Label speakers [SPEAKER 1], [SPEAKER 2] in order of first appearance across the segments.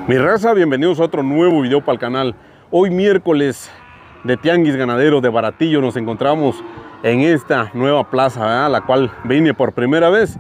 [SPEAKER 1] Mi raza, bienvenidos a otro nuevo video para el canal. Hoy miércoles de Tianguis Ganadero de Baratillo nos encontramos en esta nueva plaza, ¿verdad? La cual vengo por primera vez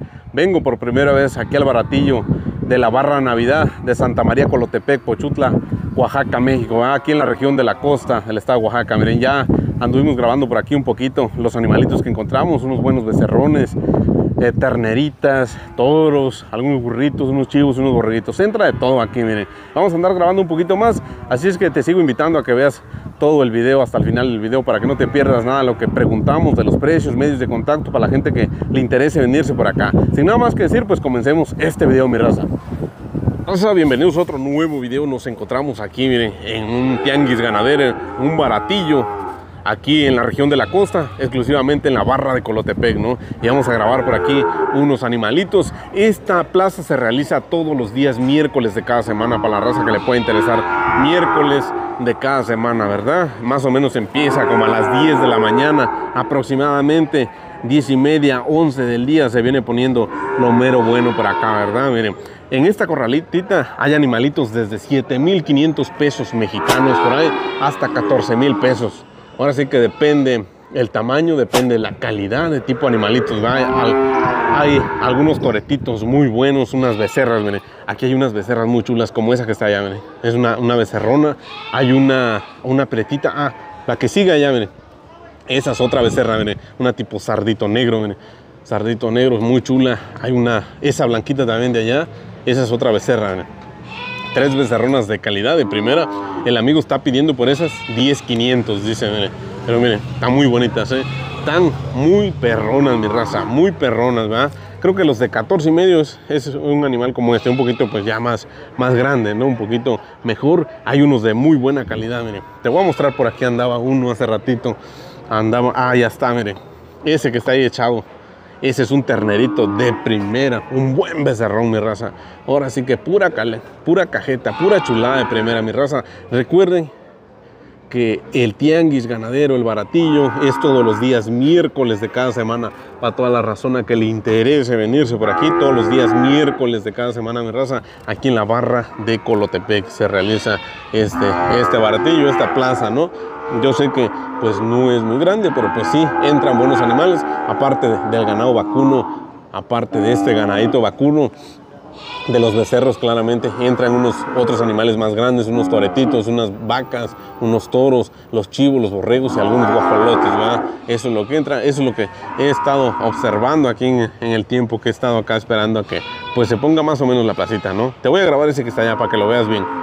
[SPEAKER 1] aquí al Baratillo de la Barra Navidad de Santa María Colotepec, Pochutla, Oaxaca, México, ¿verdad? Aquí en la región de la costa del estado de Oaxaca. Miren, ya anduvimos grabando por aquí un poquito los animalitos que encontramos, unos buenos becerrones, terneritas, toros, algunos burritos, unos chivos, unos borreguitos. Entra de todo aquí, miren. Vamos a andar grabando un poquito más, así es que te sigo invitando a que veas todo el video hasta el final del video para que no te pierdas nada de lo que preguntamos de los precios, medios de contacto para la gente que le interese venirse por acá. Sin nada más que decir, pues comencemos este video, mi raza. Bienvenidos a otro nuevo video. Nos encontramos aquí, miren, en un tianguis ganadero, un Baratillo, aquí en la región de la costa, exclusivamente en la Barra de Colotepec, ¿no? Y vamos a grabar por aquí unos animalitos. Esta plaza se realiza todos los días miércoles de cada semana para la raza que le pueda interesar. Miércoles de cada semana, ¿verdad? Más o menos empieza como a las 10 de la mañana aproximadamente. 10 y media, 11 del día se viene poniendo lo mero bueno por acá, ¿verdad? Miren, en esta corralitita hay animalitos desde 7,500 pesos mexicanos por ahí hasta 14,000 pesos. Ahora sí que depende el tamaño, depende la calidad de tipo de animalitos, ¿verdad? Hay algunos toretitos muy buenos, unas becerras, miren. Aquí hay unas becerras muy chulas como esa que está allá, miren. Es una becerrona. Hay una pretita, la que sigue allá, miren. Esa es otra becerra, miren, una tipo sardito negro, miren. Sardito negro, muy chula. Hay esa blanquita también de allá. Esa es otra becerra, miren. 3 becerronas de calidad, de primera. El amigo está pidiendo por esas 10,500, dice, miren. Pero miren, están muy bonitas, Están muy perronas, mi raza, muy perronas, ¿verdad? Creo que los de 14 y medio es un animal como este, un poquito pues ya más grande, ¿no? Un poquito mejor. Hay unos de muy buena calidad, miren. Te voy a mostrar, por aquí andaba uno hace ratito. Ya está, miren. Ese que está ahí echado. Ese es un ternerito de primera, un buen becerrón, mi raza. Ahora sí que pura cajeta, pura chulada de primera, mi raza. Recuerden que el tianguis ganadero, el Baratillo, es todos los días miércoles de cada semana. Para toda la razón a que le interese venirse por aquí, todos los días miércoles de cada semana, mi raza, aquí en la Barra de Colotepec se realiza este Baratillo, esta plaza, ¿no? Yo sé que pues no es muy grande, pero pues sí, entran buenos animales, aparte del ganado vacuno, aparte de este ganadito vacuno, de los becerros claramente entran unos otros animales más grandes, unos toretitos, unas vacas, unos toros, los chivos, los borregos y algunos guajolotes, ¿verdad? Eso es lo que entra, eso es lo que he estado observando aquí en el tiempo que he estado acá esperando a que pues se ponga más o menos la placita, ¿no? Te voy a grabar ese que está allá para que lo veas bien.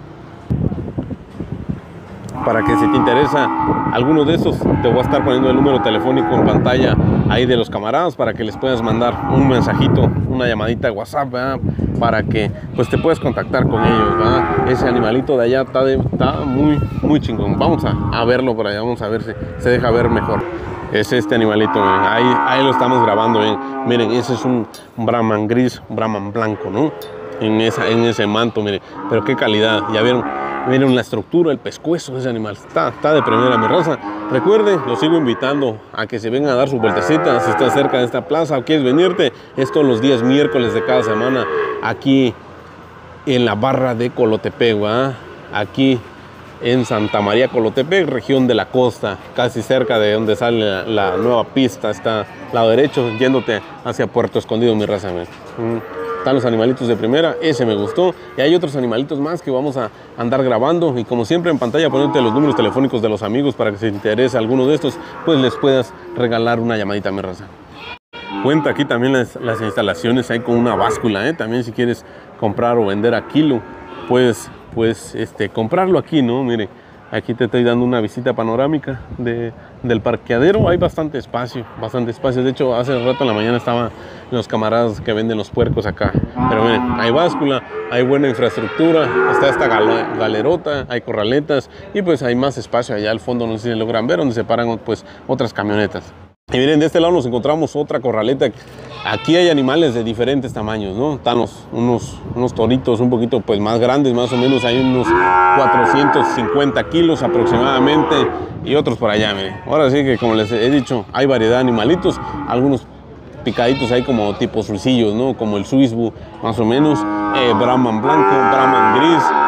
[SPEAKER 1] Para que si te interesa alguno de estos, te voy a estar poniendo el número telefónico en pantalla ahí de los camaradas para que les puedas mandar un mensajito, una llamadita de WhatsApp, ¿verdad? Para que pues te puedas contactar con ellos, ¿verdad? Ese animalito de allá está muy chingón. Vamos a verlo por allá, vamos a ver si se deja ver mejor. Es este animalito, miren. Ahí lo estamos grabando, ¿eh? Miren, ese es un brahman gris, un brahman blanco, ¿no? En ese manto, miren, pero qué calidad, ya vieron. Miren la estructura, el pescuezo de ese animal. Está de primera, mi raza. Recuerde, los sigo invitando a que se vengan a dar su vueltecita. Si estás cerca de esta plaza o quieres venirte, es todos los días miércoles de cada semana aquí en la Barra de Colotepec, ¿verdad? Aquí en Santa María Colotepec, región de la costa, casi cerca de donde sale la nueva pista. Está al lado derecho, yéndote hacia Puerto Escondido, mi raza. Están los animalitos de primera, ese me gustó. Y hay otros animalitos más que vamos a andar grabando. Y como siempre en pantalla ponerte los números telefónicos de los amigos para que si te interesa alguno de estos, pues les puedas regalar una llamadita, mi raza. Cuenta aquí también las instalaciones, hay con una báscula, También si quieres comprar o vender a kilo, puedes comprarlo aquí, ¿no? Mire, aquí te estoy dando una visita panorámica del parqueadero. Hay bastante espacio. De hecho, hace rato en la mañana estaban los camaradas que venden los puercos acá. Pero miren, hay báscula, hay buena infraestructura, está esta galerota, hay corraletas y pues hay más espacio allá al fondo, no sé si logran ver, donde se paran pues otras camionetas. Y miren, de este lado nos encontramos otra corraleta. Aquí hay animales de diferentes tamaños, ¿no? Están unos toritos un poquito pues más grandes, más o menos hay unos 450 kilos aproximadamente, y otros por allá, miren. Ahora sí que, como les he dicho, hay variedad de animalitos, algunos picaditos ahí como tipo suicillos, ¿no? Como el Swiss Boo, más o menos, Brahman blanco, Brahman gris,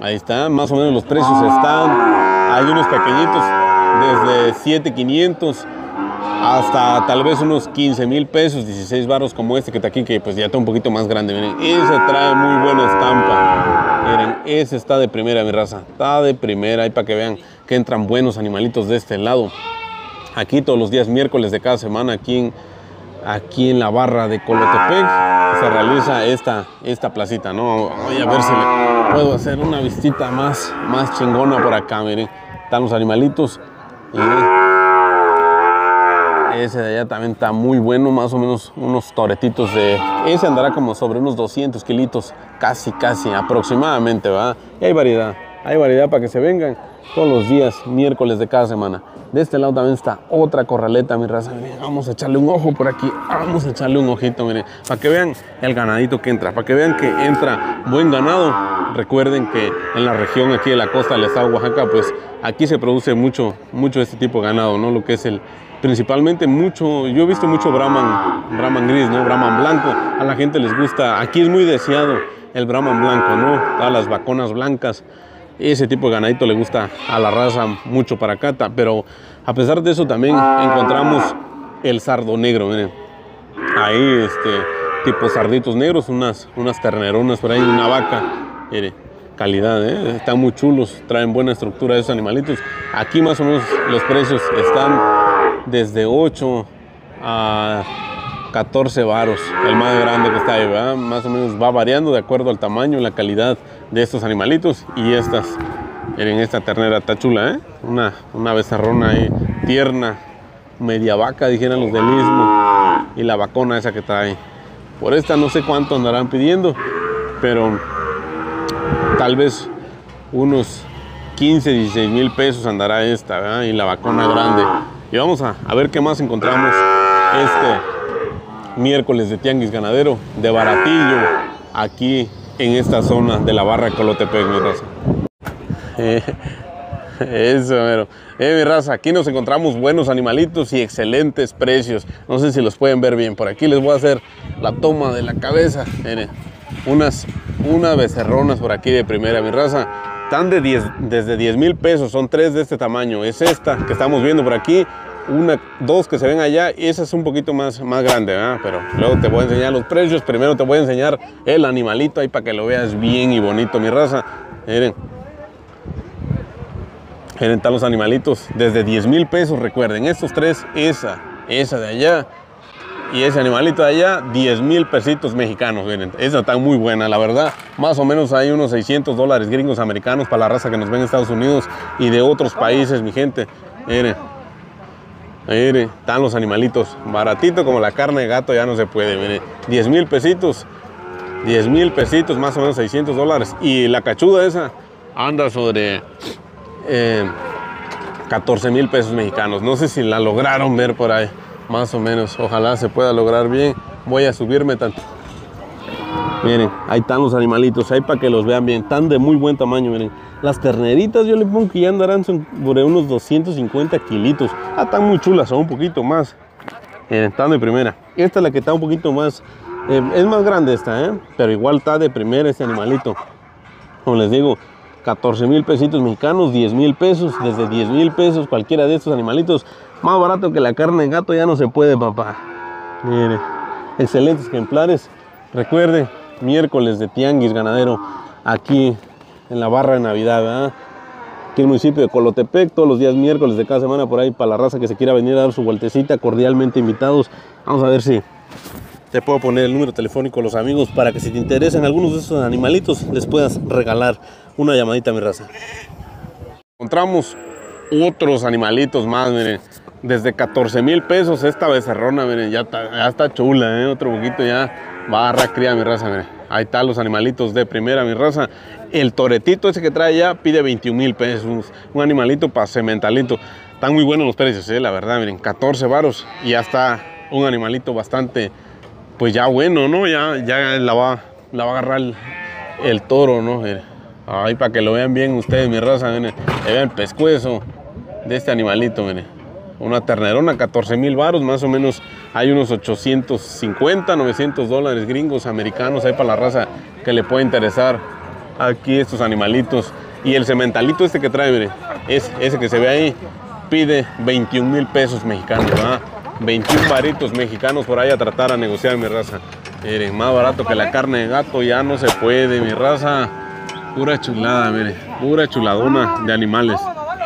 [SPEAKER 1] Ahí está, más o menos los precios están. Hay unos pequeñitos desde 7,500 hasta tal vez unos 15,000 pesos, 16 varos como este que está aquí, que pues ya está un poquito más grande. Miren, ese trae muy buena estampa. Miren, ese está de primera, mi raza. Está de primera, ahí para que vean que entran buenos animalitos de este lado. Aquí todos los días miércoles de cada semana, aquí en la barra de Colotepec, se realiza esta placita, ¿no? Voy a ver si le puedo hacer una vistita más chingona por acá, miren. Están los animalitos. Y ese de allá también está muy bueno, más o menos unos toretitos de... Ese andará como sobre unos 200 kilitos, casi, aproximadamente, ¿verdad? Y hay variedad para que se vengan todos los días, miércoles de cada semana. De este lado también está otra corraleta, mi raza. Miren, vamos a echarle un ojo por aquí, vamos a echarle un ojito, miren, para que vean el ganadito que entra, para que vean que entra buen ganado. Recuerden que en la región aquí de la costa del estado de Oaxaca, pues aquí se produce mucho este tipo de ganado, ¿no? Lo que es principalmente mucho, yo he visto mucho Brahman gris, ¿no? Brahman blanco, a la gente les gusta, aquí es muy deseado el Brahman blanco, ¿no? Todas las vaconas blancas. Ese tipo de ganadito le gusta a la raza mucho para acá, pero a pesar de eso también encontramos el sardo negro, miren. Ahí tipo sarditos negros, unas terneronas por ahí, una vaca, mire, calidad, están muy chulos, traen buena estructura esos animalitos. Aquí más o menos los precios están desde 8 a 14 varos, el más grande que está ahí, ¿verdad? Más o menos va variando de acuerdo al tamaño y la calidad de estos animalitos. Y miren, esta ternera está chula, una becerrona ahí, tierna, media vaca, dijeran los del Istmo. Y la vacona esa que trae. Por esta no sé cuánto andarán pidiendo, pero tal vez unos 15, 16 mil pesos andará esta, ¿verdad? Y la vacona grande. Y vamos a ver qué más encontramos miércoles de Tianguis Ganadero de Baratillo, aquí en esta zona de la barra de Colotepec, mi raza. Eso, pero mi raza, aquí nos encontramos buenos animalitos y excelentes precios. No sé si los pueden ver bien. Por aquí les voy a hacer la toma de la cabeza. Miren, unas becerronas por aquí de primera, mi raza. Están desde 10,000 pesos, son 3 de este tamaño. Es esta que estamos viendo por aquí. Dos que se ven allá, y esa es un poquito más grande, ¿verdad? Pero luego te voy a enseñar los precios. Primero te voy a enseñar el animalito ahí para que lo veas bien y bonito, mi raza. Miren, están los animalitos desde 10,000 pesos. Recuerden, estos tres, esa de allá y ese animalito de allá, 10,000 pesitos mexicanos. Miren, esa está muy buena, la verdad. Más o menos hay unos 600 dólares gringos americanos para la raza que nos ven en Estados Unidos y de otros países, mi gente. Miren. Miren, están los animalitos, baratito como la carne de gato ya no se puede, miren, 10,000 pesitos, 10,000 pesitos, más o menos 600 dólares. Y la cachuda esa anda sobre 14,000 pesos mexicanos. No sé si la lograron ver por ahí, más o menos, ojalá se pueda lograr bien. Voy a subirme tanto. Miren, ahí están los animalitos, ahí para que los vean bien, están de muy buen tamaño, miren. Las terneritas yo le pongo que ya andarán sobre unos 250 kilitos. Están muy chulas, son un poquito más. Miren, están de primera. Esta es la que está un poquito más, es más grande esta, pero igual está de primera este animalito. Como les digo, 14,000 pesitos mexicanos, 10,000 pesos, desde 10,000 pesos cualquiera de estos animalitos. Más barato que la carne de gato ya no se puede, papá. Miren, excelentes ejemplares. Recuerden, miércoles de Tianguis Ganadero, aquí en la barra de Navidad, ¿verdad? Aquí en el municipio de Colotepec, todos los días miércoles de cada semana, por ahí para la raza que se quiera venir a dar su vueltecita, cordialmente invitados. Vamos a ver si te puedo poner el número telefónico a los amigos para que si te interesan algunos de estos animalitos les puedas regalar una llamadita, mi raza. Encontramos otros animalitos más, miren, desde 14,000 pesos esta becerrona, miren, ya está chula, otro poquito ya va a agarrar cría, mi raza, miren. Ahí están los animalitos de primera, mi raza. El toretito ese que trae ya pide 21,000 pesos. Un animalito para cementalito. Están muy buenos los precios, la verdad, miren, 14 varos. Y ya está un animalito bastante, pues ya bueno, ¿no? Ya la va a agarrar el toro, ¿no? Miren. Ahí para que lo vean bien ustedes, mi raza, miren. Vean el pescuezo de este animalito, miren. Una ternerona, 14,000 varos, más o menos hay unos 850, 900 dólares gringos, americanos, ahí para la raza que le puede interesar aquí estos animalitos. Y el cementalito este que trae, mire, es ese que se ve ahí, pide 21,000 pesos mexicanos, ¿verdad? 21 varitos mexicanos por ahí a tratar a negociar, mi raza. Miren, más barato que la carne de gato ya no se puede, mi raza. Pura chulada, mire, pura chuladona de animales.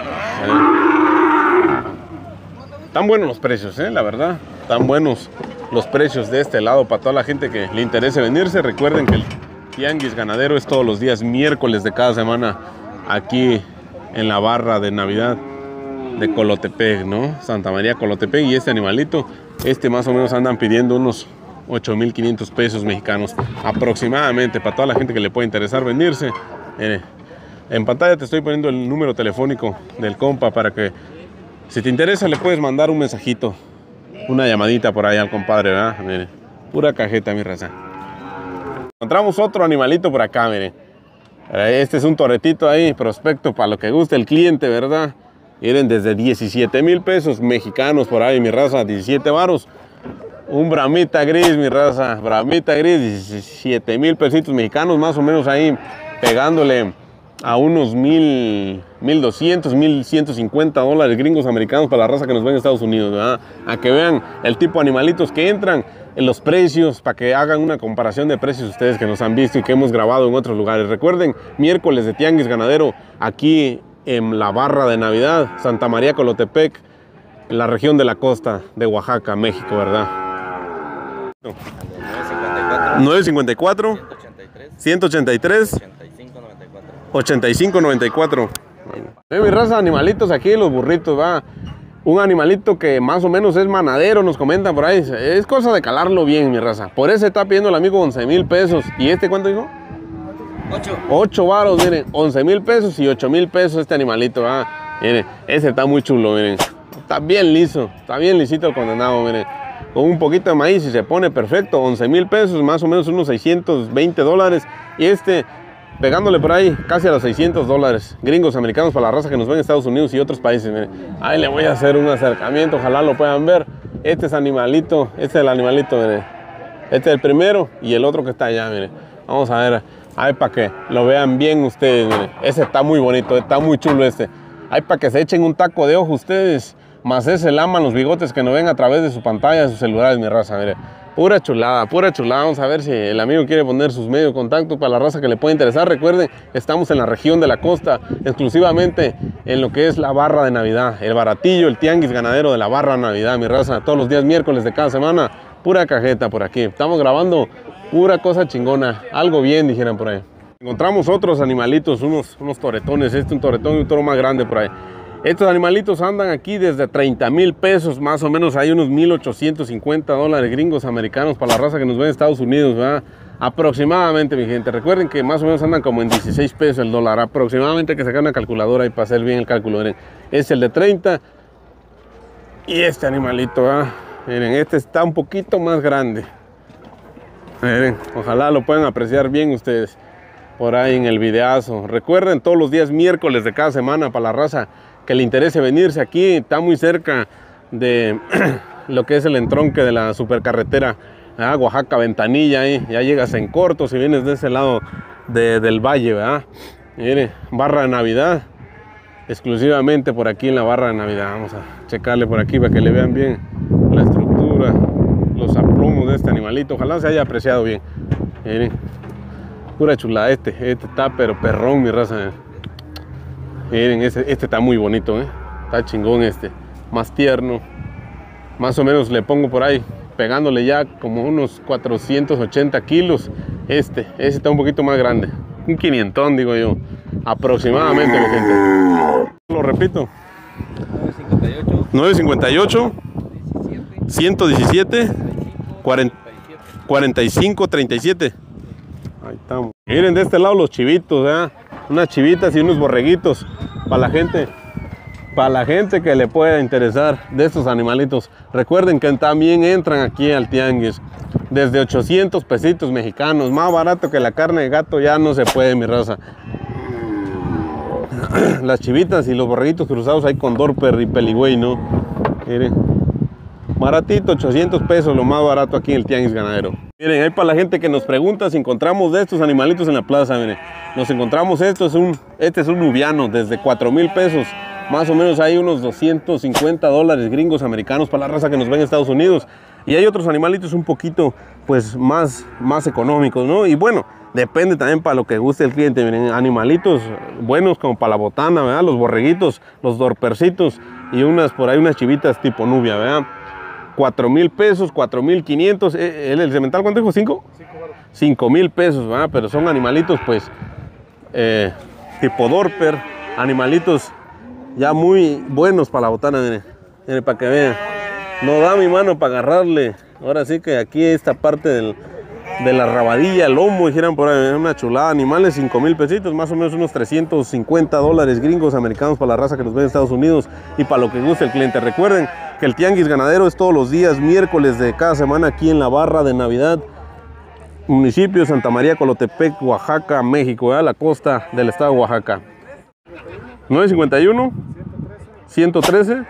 [SPEAKER 1] Tan buenos los precios, la verdad. Tan buenos los precios de este lado para toda la gente que le interese venirse. Recuerden que el Tianguis Ganadero es todos los días miércoles de cada semana aquí en la barra de Navidad de Colotepec, ¿no? Santa María Colotepec. Y este animalito, más o menos andan pidiendo unos 8,500 pesos mexicanos aproximadamente para toda la gente que le pueda interesar venirse. En pantalla te estoy poniendo el número telefónico del compa para que si te interesa le puedes mandar un mensajito, una llamadita por ahí al compadre, ¿verdad? Mire, pura cajeta, mi raza. Encontramos otro animalito por acá, miren. Este es un toretito ahí, prospecto para lo que guste el cliente, ¿verdad? Miren, desde 17,000 pesos mexicanos por ahí, mi raza, 17 varos. Un bramita gris, mi raza, bramita gris, 17,000 pesitos mexicanos, más o menos ahí, pegándole a unos 1,200, 1,150 dólares gringos americanos para la raza que nos ven en Estados Unidos, ¿verdad? A que vean el tipo de animalitos que entran, en los precios, para que hagan una comparación de precios ustedes que nos han visto y que hemos grabado en otros lugares. Recuerden, miércoles de Tianguis Ganadero, aquí en la barra de Navidad, Santa María Colotepec, en la región de la costa de Oaxaca, México, ¿verdad? 954 183 8594. Mi raza, animalitos aquí, los burritos, va. Un animalito que más o menos es manadero, nos comentan por ahí. Es cosa de calarlo bien, mi raza. Por ese está pidiendo el amigo 11,000 pesos. ¿Y este cuánto dijo? 8 varos, miren. 11,000 pesos y 8,000 pesos este animalito, va. Miren, ese está muy chulo, miren. Está bien liso, está bien lisito el condenado, miren. Con un poquito de maíz y se pone perfecto. 11,000 pesos, más o menos unos 620 dólares. Y este, pegándole por ahí casi a los 600 dólares gringos americanos para la raza que nos ven en Estados Unidos y otros países. Miren. Ahí le voy a hacer un acercamiento, ojalá lo puedan ver. Este es animalito, este es el animalito, miren. Este es el primero y el otro que está allá, miren. Vamos a ver, ahí para que lo vean bien ustedes, miren. Ese está muy bonito, está muy chulo este. Ahí para que se echen un taco de ojo ustedes, más ese laman los bigotes que nos ven a través de su pantalla, de sus celulares, mi raza, miren. Pura chulada, pura chulada. Vamos a ver si el amigo quiere poner sus medios de contacto para la raza que le pueda interesar. Recuerden, estamos en la región de la costa, exclusivamente en lo que es la barra de Navidad. El baratillo, el Tianguis Ganadero de la barra de Navidad, mi raza. Todos los días miércoles de cada semana, pura cajeta por aquí. Estamos grabando pura cosa chingona. Algo bien, dijeran por ahí. Encontramos otros animalitos, unos toretones. Este un toretón y un toro más grande por ahí. Estos animalitos andan aquí desde 30,000 pesos, más o menos hay unos 1,850 dólares gringos americanos para la raza que nos ve en Estados Unidos, ¿verdad? Aproximadamente, mi gente. Recuerden que más o menos andan como en 16 pesos el dólar. Aproximadamente, hay que sacar una calculadora ahí para hacer bien el cálculo. Miren, es el de 30 y este animalito, ¿verdad? Miren, este está un poquito más grande. Miren, ojalá lo puedan apreciar bien ustedes por ahí en el videazo. Recuerden, todos los días miércoles de cada semana para la raza que le interese venirse aquí, está muy cerca de lo que es el entronque de la supercarretera Oaxaca Ventanilla, ahí ya llegas en corto si vienes de ese lado del valle, ¿verdad? Mire, barra de Navidad, exclusivamente por aquí en la barra de Navidad. Vamos a checarle por aquí para que le vean bien la estructura, los aplomos de este animalito. Ojalá se haya apreciado bien. Miren, pura chulada. Este está pero perrón, mi raza. Miren, este está muy bonito, está chingón este, más tierno. Más o menos le pongo por ahí, pegándole ya como unos 480 kilos. Este está un poquito más grande, un 500, digo yo, aproximadamente, mi gente. Lo repito, 958 117 45 37. Ahí estamos. Miren de este lado los chivitos, unas chivitas y unos borreguitos para la gente que le pueda interesar de estos animalitos. Recuerden que también entran aquí al tianguis desde 800 pesitos mexicanos, más barato que la carne de gato ya no se puede, mi raza. Las chivitas y los borreguitos cruzados hay con Dorper y Peligüey, ¿no? Miren, baratito, 800 pesos, lo más barato aquí en el Tianguis Ganadero. Miren, hay para la gente que nos pregunta si encontramos de estos animalitos en la plaza, miren. Nos encontramos este es un nubiano desde 4,000 pesos. Más o menos hay unos 250 dólares gringos americanos para la raza que nos ve en Estados Unidos. Y hay otros animalitos un poquito, pues, más económicos, ¿no? Y bueno, depende también para lo que guste el cliente. Miren, animalitos buenos como para la botana, ¿verdad? Los borreguitos, los dorpercitos y por ahí unas chivitas tipo nubia, ¿verdad? 4,000 pesos, 4,500. ¿El cemental cuánto dijo? ¿5? 5,000 pesos, ¿verdad? Pero son animalitos, pues, tipo dorper, animalitos ya muy buenos para la botana, miren. Miren, para que vean. No da mi mano para agarrarle. Ahora sí que aquí esta parte de la rabadilla, el lomo, dijeran por ahí, una chulada. Animales, 5,000 pesitos, más o menos unos 350 dólares gringos americanos para la raza que nos ve en Estados Unidos y para lo que guste el cliente. Recuerden que el Tianguis Ganadero es todos los días, miércoles de cada semana aquí en la barra de Navidad, municipio Santa María Colotepec, Oaxaca, México, ¿verdad? La costa del estado de Oaxaca. 951 113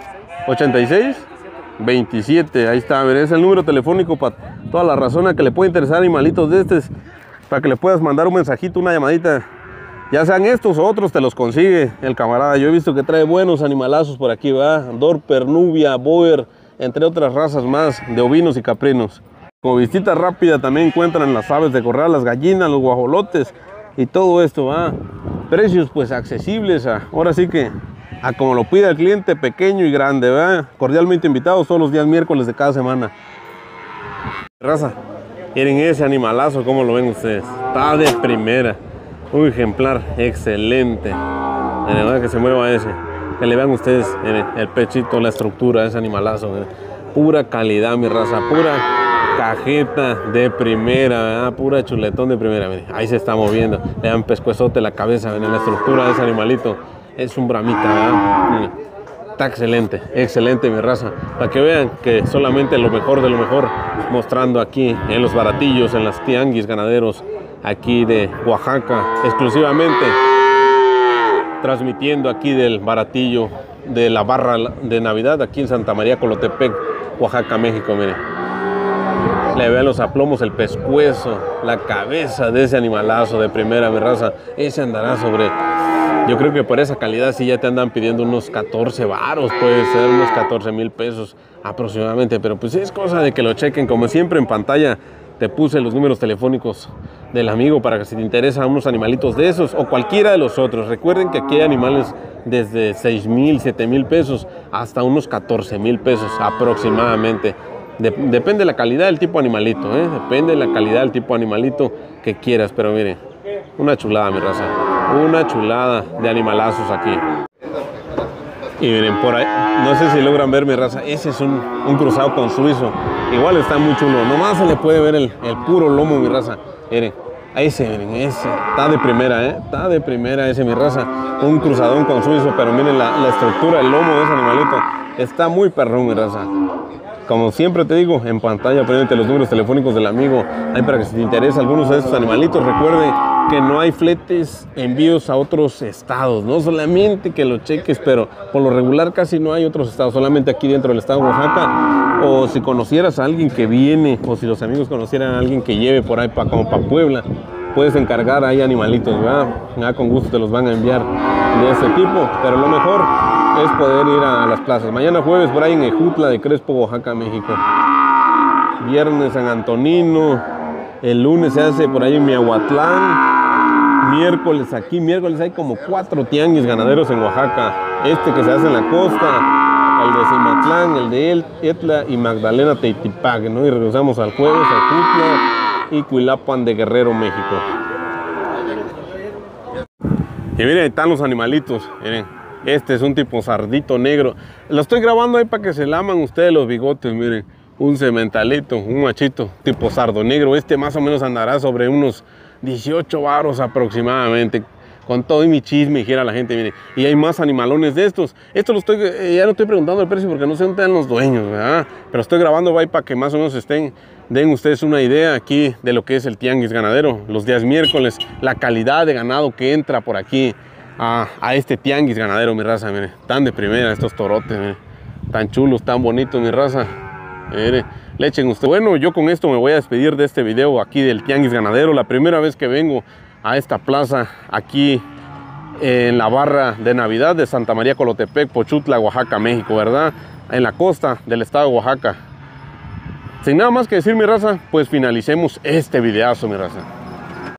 [SPEAKER 1] 86 27, ahí está, a ver, es el número telefónico para toda la razón que le puede interesar animalitos de estos, para que le puedas mandar un mensajito, una llamadita, ya sean estos o otros, te los consigue el camarada. Yo he visto que trae buenos animalazos por aquí, ¿verdad? Dorper, nubia, boer, entre otras razas más de ovinos y caprinos. Como visita rápida también encuentran las aves de corral, las gallinas, los guajolotes y todo esto, ¿verdad? Precios pues accesibles, ahora sí que a como lo pida el cliente, pequeño y grande, ¿verdad? Cordialmente invitados todos los días miércoles de cada semana. Raza, miren ese animalazo, ¿cómo lo ven ustedes? Está de primera, un ejemplar excelente. Miren, que se mueva ese, que le vean ustedes, miren, el pechito, la estructura de ese animalazo, miren. Pura calidad, mi raza, pura cajeta de primera, ¿verdad? Pura chuletón de primera, miren. Ahí se está moviendo, le dan pescuezote la cabeza, miren la estructura de ese animalito. Es un bramita, ¿verdad? Está excelente, excelente, mi raza. Para que vean que solamente lo mejor de lo mejor, mostrando aquí en los baratillos, en las tianguis ganaderos, aquí de Oaxaca, exclusivamente transmitiendo aquí del baratillo de la barra de Navidad, aquí en Santa María Colotepec, Oaxaca, México, miren. Le vean los aplomos, el pescuezo, la cabeza de ese animalazo de primera, mi raza. Ese andará sobre... Yo creo que por esa calidad sí ya te andan pidiendo unos 14 varos, puede ser unos 14,000 pesos aproximadamente, pero pues es cosa de que lo chequen. Como siempre en pantalla te puse los números telefónicos del amigo para que si te interesan unos animalitos de esos o cualquiera de los otros. Recuerden que aquí hay animales desde 6,000, 7,000 pesos hasta unos 14,000 pesos aproximadamente. Depende de la calidad del tipo de animalito, depende de la calidad del tipo de animalito que quieras, pero miren, una chulada, mi raza. Una chulada de animalazos aquí. Y miren, por ahí, no sé si logran ver, mi raza, ese es un cruzado con suizo. Igual está muy chulo, nomás se le puede ver el puro lomo, mi raza. Miren, miren, ese, está de primera, está de primera ese, mi raza. Un cruzadón con suizo, pero miren la estructura, el lomo de ese animalito. Está muy perrón, mi raza. Como siempre te digo, en pantalla ponete los números telefónicos del amigo. Ahí para que si te interesa algunos de estos animalitos, recuerde que no hay fletes, envíos a otros estados, no solamente que lo cheques, pero por lo regular casi no hay otros estados, solamente aquí dentro del estado de Oaxaca. O si conocieras a alguien que viene, o si los amigos conocieran a alguien que lleve por ahí como para Puebla, puedes encargar ahí animalitos, ¿verdad? Ya con gusto te los van a enviar de este tipo, pero lo mejor es poder ir a las plazas. Mañana jueves por ahí en Ejutla de Crespo, Oaxaca, México. Viernes San Antonino. El lunes se hace por ahí en Miahuatlán. Miércoles aquí, miércoles hay como 4 tianguis ganaderos en Oaxaca. Este que se hace en la costa, el de Cimatlán, el de Etla y Magdalena Teitipac, ¿no? Y regresamos al jueves a Ejutla y Cuilapan de Guerrero, México. Y miren, ahí están los animalitos, miren. Este es un tipo sardito negro. Lo estoy grabando ahí para que se laman ustedes los bigotes, miren. Un cementalito, un machito tipo sardo negro. Este más o menos andará sobre unos 18 varos aproximadamente. Con todo y mi chisme, dijera la gente, mire. Y hay más animalones de estos. Esto ya no estoy preguntando el precio porque no sé dónde están los dueños, ¿verdad? Pero estoy grabando ahí para que más o menos den ustedes una idea aquí de lo que es el tianguis ganadero. Los días miércoles, la calidad de ganado que entra por aquí a este tianguis ganadero, mi raza, mire. Tan de primera estos torotes, mire. Tan chulos, tan bonitos, mi raza. Mire, le echen ustedes. Bueno, yo con esto me voy a despedir de este video aquí del Tianguis Ganadero. La primera vez que vengo a esta plaza aquí en la barra de Navidad de Santa María Colotepec, Pochutla, Oaxaca, México, ¿verdad? En la costa del estado de Oaxaca. Sin nada más que decir, mi raza, pues finalicemos este videazo, mi raza.